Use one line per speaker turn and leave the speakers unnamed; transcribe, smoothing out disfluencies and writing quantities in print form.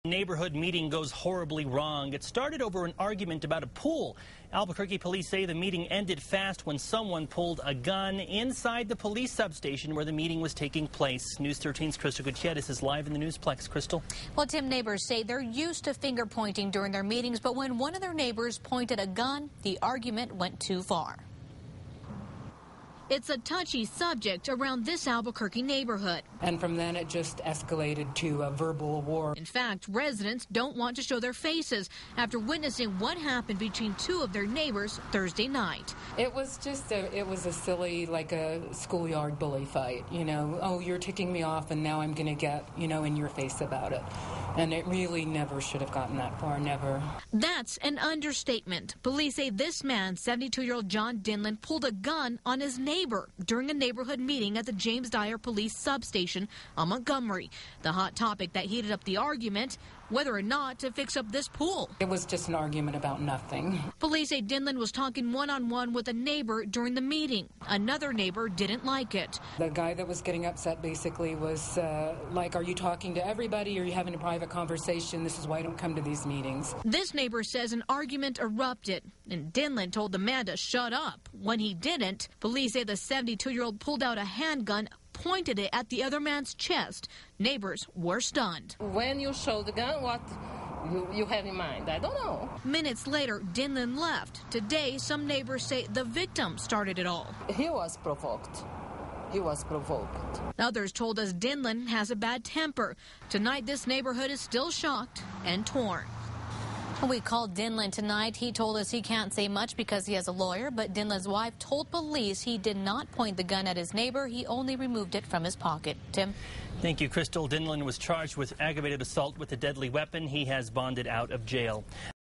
Neighborhood meeting goes horribly wrong. It started over an argument about a pool. Albuquerque police say the meeting ended fast when someone pulled a gun inside the police substation where the meeting was taking place. News 13's Crystal Gutierrez is live in the Newsplex. Crystal?
Well, Tim, neighbors say they're used to finger pointing during their meetings, but when one of their neighbors pointed a gun, the argument went too far. It's a touchy subject around this Albuquerque neighborhood.
And from then it just escalated to a verbal war.
In fact, residents don't want to show their faces after witnessing what happened between two of their neighbors Thursday night.
It was just a silly, like a schoolyard bully fight, you know. Oh, you're ticking me off and now I'm going to get, in your face about it. And it really never should have gotten that far, never.
That's an understatement. Police say this man, 72-year-old John Dinlan, pulled a gun on his neighbor during a neighborhood meeting at the James Dyer Police Substation on Montgomery. The hot topic that heated up the argument, whether or not to fix up this pool.
It was just an argument about nothing.
Police say Dinlan was talking one-on-one with a neighbor during the meeting. Another neighbor didn't like it.
The guy that was getting upset basically was like, are you talking to everybody? Or are you having a private conversation? This is why I don't come to these meetings.
This neighbor says an argument erupted, and Dinlan told the man to shut up. When he didn't, police say the 72-year-old pulled out a handgun, pointed it at the other man's chest. Neighbors were stunned.
When you show the gun, what you have in mind? I don't know.
Minutes later, Dinlan left. Today, some neighbors say the victim started it all.
He was provoked. He was provoked.
Others told us Dinlan has a bad temper. Tonight, this neighborhood is still shocked and torn. We called Dinlan tonight. He told us he can't say much because he has a lawyer, but Dinlan's wife told police he did not point the gun at his neighbor. He only removed it from his pocket. Tim?
Thank you, Crystal. Dinlan was charged with aggravated assault with a deadly weapon. He has bonded out of jail.